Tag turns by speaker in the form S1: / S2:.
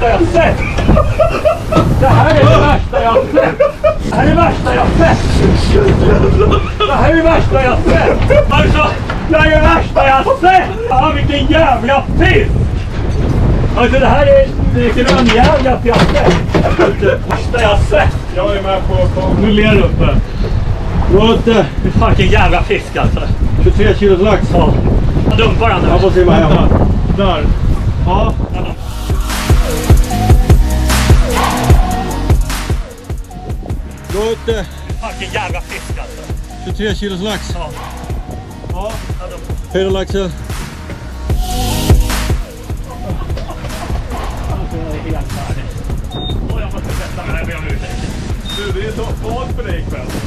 S1: värsta jag sett! Det här är det värsta jag sett! Det här är det värsta jag sett! Det här är det värsta jag sett! Alltså, det här är det värsta jag sett! Ja, vilken jävla fisk! Alltså det här är det grönjävligaste jag sett! Det värsta jag sett!
S2: Jag är med på
S1: Nu ler du uppe. Det är vilken jävla fisk alltså.
S2: 23 kilos lax.
S1: Ja. Jag dumpar den nu.
S2: Jag får se mig hemma. Där. Ja. Vilken
S1: jävla fisk alltså.
S2: 23 kilos lax.
S1: Ja. Ja.
S2: Hej då laxen.
S1: Alltså, jag är helt färdig. Och jag måste sätta mig här och be om ursäkt.
S2: Du, det är så farligt för dig ikväll.